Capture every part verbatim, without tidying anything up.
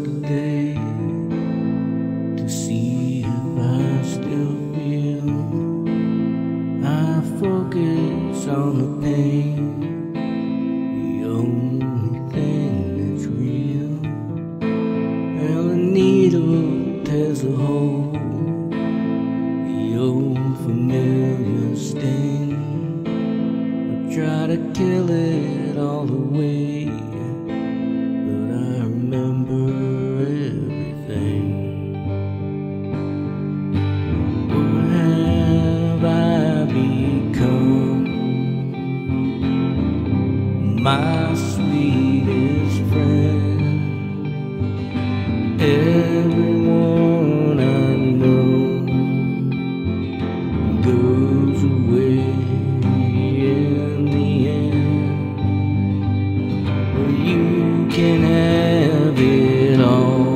day to see if I still feel. I focus on the pain, the only thing that's real. And the needle tears a hole, the old familiar sting. I try to kill it all away, but I remember everything. What have I become? My sweetest friend. Everyone I know goes away in the end. Well, you can have it all,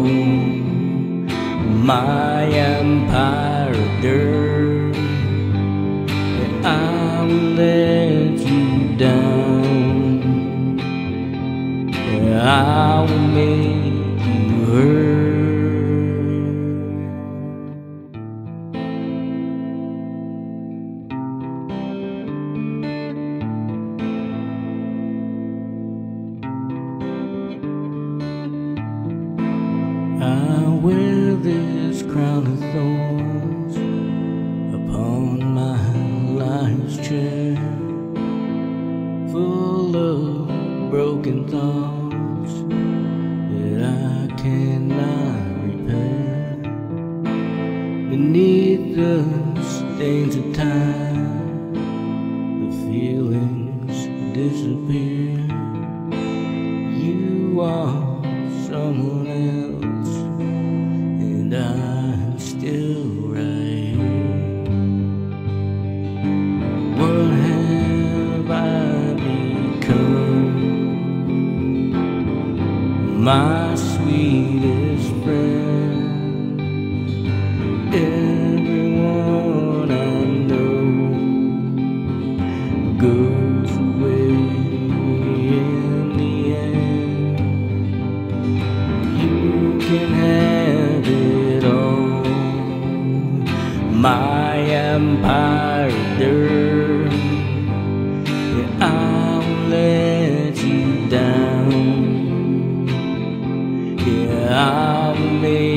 my empire of dirt, and I will let you down, and I will make you hurt. I wear this crown of thorns upon my life's chair, full of broken thoughts that I cannot repair. Beneath the stains of time, the feelings disappear. You are someone else, and I'm still right here. What have I become? My sweetest friend. Everyone I know goes away in the end. You can have it all, my empire of dirt, and I'll let you down, yeah, I'll make